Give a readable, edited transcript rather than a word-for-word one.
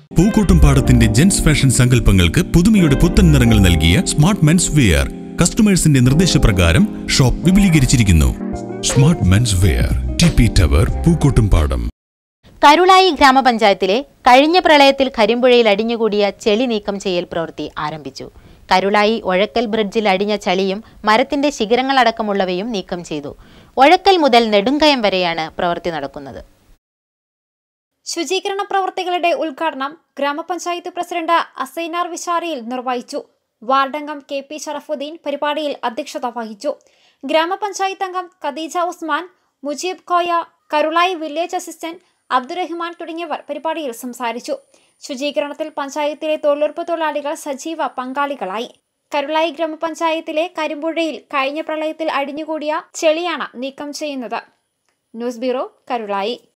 പൂക്കോട്ടുംപാടത്തിന്റെ gents fashion സങ്കല്പങ്ങൾക്ക് പുതുമയുടെ പുത്തൻ നിറങ്ങൾ നൽകിയ സ്മാർട്ട് മെൻസ് വെയർ കസ്റ്റമേഴ്സിന്റെ നിർദ്ദേശപ്രകാരം ഷോപ്പ് വിപുലീകരിച്ചിരിക്കുന്നു. Smart men's wear, TP. Tower, Pookkottumpadam. Karulayi ഗ്രാമപഞ്ചായത്തിലെ കഴിഞ്ഞ പ്രളയത്തിൽ കരിമ്പുഴയിൽ അടിഞ്ഞുകൂടിയ ചെളി നീക്കം ചെയ്യൽ പ്രവൃത്തി ആരംഭിച്ചു. കരുളായി ഒഴക്കൽ ബ്രിഡ്ജിൽ അടിഞ്ഞ ചളിയും മരത്തിന്റെ ശിഖരങ്ങളടക്കമുള്ളവയും നീക്കം ചെയ്തു. ഒഴക്കൽ മുതൽ നെടുങ്കയം വരെയാണ് പ്രവൃത്തി നടക്കുന്നത്. ശുചീകരണ പ്രവൃത്തികളുടെ ഉദ്ഘാടനം ഗ്രാമപഞ്ചായത്ത് പ്രസിഡന്റ് അസൈനാർ വിശാരിയിൽ നിർവഹിച്ചു. വാർഡംഗം കെ.പി. ഷറഫുദ്ദീൻ പരിപാടിയിൽ അധ്യക്ഷത വഹിച്ചു. ഗ്രാമപഞ്ചായത്ത് അംഗം ഖദീജ ഉസ്മാൻ, മുജീബ് കോയ, കരുളായി വില്ലേജ് അസിസ്റ്റന്റ് അബ്ദുറഹ്മാൻ തുടങ്ങിയവർ പരിപാടിയിൽ സംസാരിച്ചു. ശുചീകരണത്തിൽ പഞ്ചായത്തിലെ തൊഴിലുറപ്പ് തൊഴിലാളികൾ സജീവ പങ്കാളികളായി. കരുളായി ഗ്രാമപഞ്ചായത്തിലെ കരിമ്പുഴയിൽ കഴിഞ്ഞ പ്രളയത്തിൽ അടിഞ്ഞുകൂടിയ ചെളിയാണ് നീക്കം ചെയ്യുന്നത്. News bureau, Karulai.